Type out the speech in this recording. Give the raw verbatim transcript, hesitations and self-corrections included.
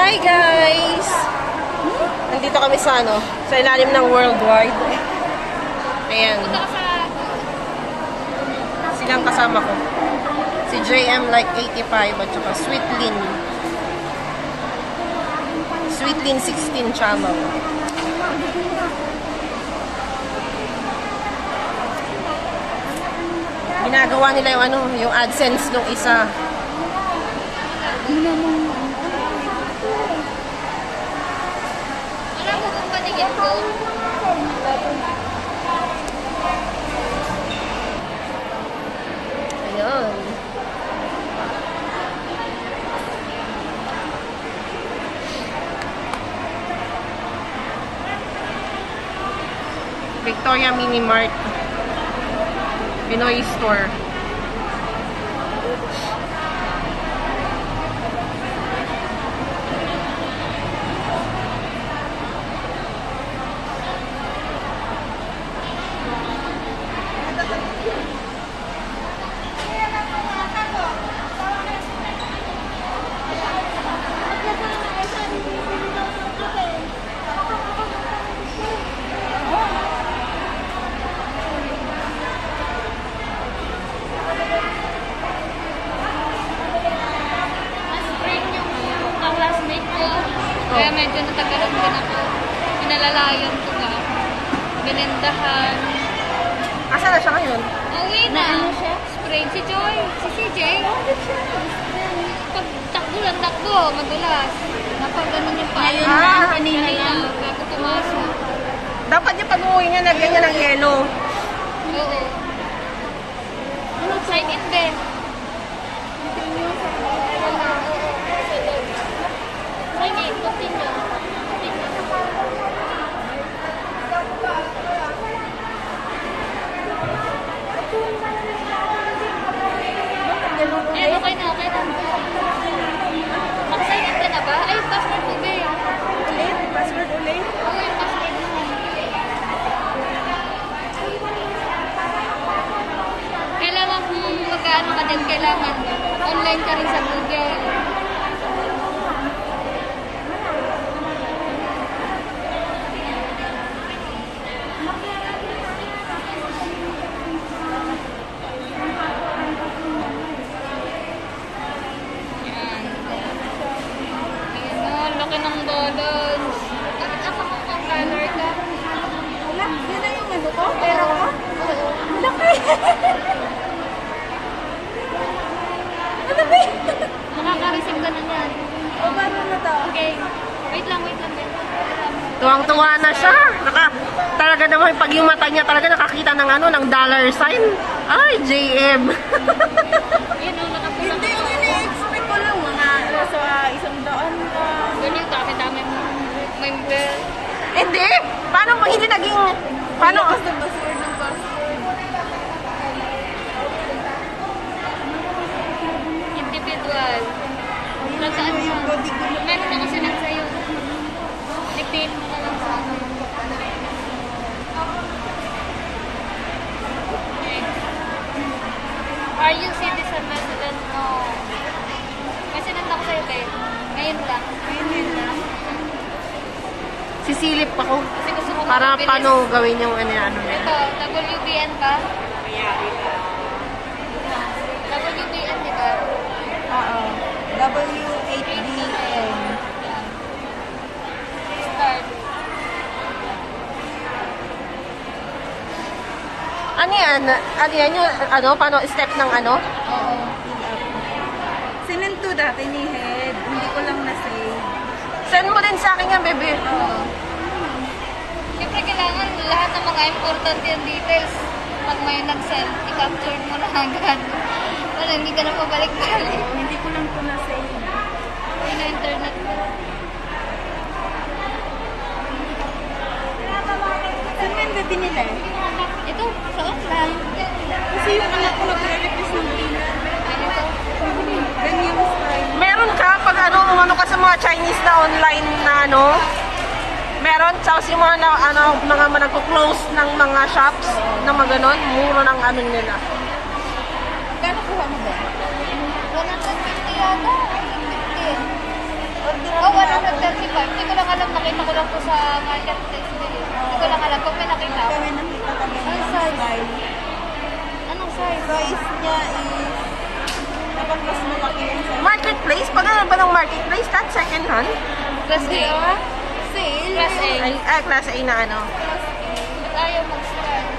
Hi guys! Nandito kami sa ano, sa ilalim ng Worldwide. Ayan. Silang kasama ko. Si J M like eighty-five at saka Sweetlyn. Sweetlyn sixteen channel. Ginagawa nila yung ano, yung AdSense nung isa. Wala mo kung patigil ko. Ayan. Victoria Mini Mart. Pinoy Store. Kaya medyo natagalan din ako. Pinalalayan ko ba? Binindahan. Asa na siya ngayon? Uwi na. Ano siya? Sprain. Si Joy. Si C J. Pag takbo lang takbo, madulas. Napag ganun yung paa. Ah, kanina lang. Bago pumasok. Dapat niya pag-uwi niya, lagyan niya ng yelo. Oo. Side in bed. Sige, continue. Eh, okay na, okay na. Nakasign ka na ba? Ay, password mo ba? Ulit? Password ulit? Oo, yung password mo. Kailangan kung magkaano ka din, kailangan online ka rin sa Google. Laki ng balance. Bakit ako mo pang color ka? Wala, yun na yung ano ko? Pera ko? Oo. Laki! Ano ba yun? Makaka-receive ka na yan. O, paano na to? Okay. Wait lang, wait lang. Tuwang-tuwa na siya. Naka, talaga naman, pag yung mata niya talaga nakakita ng ano, ng dollar sign. Ay, J M. Yun o, nakapula. Hindi, yung ini-expect ko lang mga nasa isang daan ka. Ganyan, dami-dami mo member. Hindi! Paano mo hindi naging... Paano? Basta password ng password. Individual. Nasaan siya? Meron na kasi lang sa'yo. Dictate mo na lang sa akin. Okay. Are you citizen resident? No. May sinend ako sa'yo, babe. Ngayon lang. Ayun lang. Sisilip ako. Kasi gusto ko Para mabilis. paano gawin yung ano, ano na. Ito, W B N ba? W B N, di ba? Oo. W eight D N. Start. Ano yan? Ano yan yung, ano, paano, step ng ano? Oo. Sinend to dati ni Head. Hindi ko lang na-save. Send mo din sa akin yan, baby. Oo. Siyempre, kailangan lahat ng mga important yung details. Pag may nag-send, i-capture mo na agad. Wala, hindi ka na pabalik-balik. Hindi ko lang to na-save. Ay, na internet mo. Saan nga dati nila eh? Ito, sa offline. Kasi yung anak ko nagre-request ng pina. Ano ito? Ganyan yung style. Meron ka pag ano, umano ka sa mga Chinese na online na ano? Meron, tapos yung mga, na, ano, mga nagko-close ng mga shops, ng mga ganon, muro ng ano nila. Gano'n kuha mo ba? one hundred fifty yata. fifty. Order Oh, ako na five. Hindi ko lang alam. Nakita ko lang to sa marketplace din. Hindi ko lang alam. Pag may nakita ako. Kami nakita kami Ano ng size? style. Anong size? Size niya is dapat mas malaki yung size. Marketplace? Pag ano ba ng marketplace? That's second hand? Class A. Sale. Class A. Ay, ah, class A na ano. Class A. Ba't ayaw mag-start?